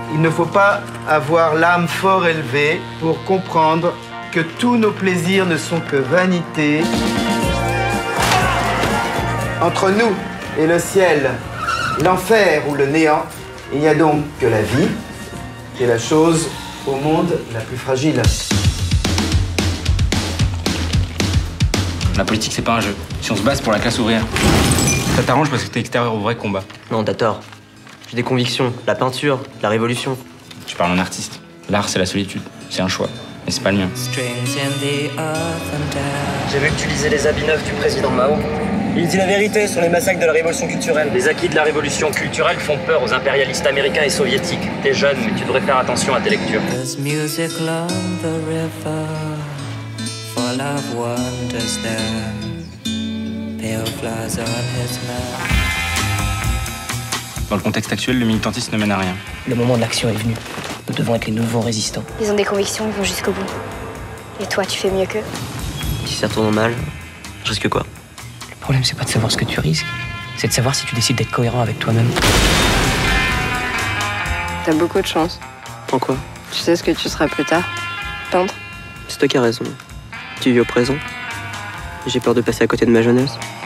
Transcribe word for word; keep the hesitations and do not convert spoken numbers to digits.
Il ne faut pas avoir l'âme fort élevée pour comprendre que tous nos plaisirs ne sont que vanité. Entre nous et le ciel, l'enfer ou le néant, il n'y a donc que la vie, qui est la chose au monde la plus fragile. La politique, c'est pas un jeu. Si on se base pour la classe ouvrière. Ça t'arrange parce que t'es extérieur au vrai combat. Non, t'as tort. J'ai des convictions. La peinture, la révolution. Tu parles en artiste. L'art, c'est la solitude. C'est un choix. Mais c'est pas le mien. J'ai vu que tu lisais les habits neufs du président Mao. Il dit la vérité sur les massacres de la révolution culturelle. Les acquis de la révolution culturelle font peur aux impérialistes américains et soviétiques. T'es jeune, mais tu devrais faire attention à tes lectures. Dans le contexte actuel, le militantisme ne mène à rien. Le moment de l'action est venu. Nous devons être les nouveaux résistants. Ils ont des convictions, ils vont jusqu'au bout. Et toi, tu fais mieux qu'eux. Si ça tourne mal, je risque quoi? Le problème, c'est pas de savoir ce que tu risques. C'est de savoir si tu décides d'être cohérent avec toi-même. T'as beaucoup de chance. En quoi? Tu sais ce que tu seras plus tard? Peintre. C'est toi qui as raison. Tu vis au présent. J'ai peur de passer à côté de ma jeunesse.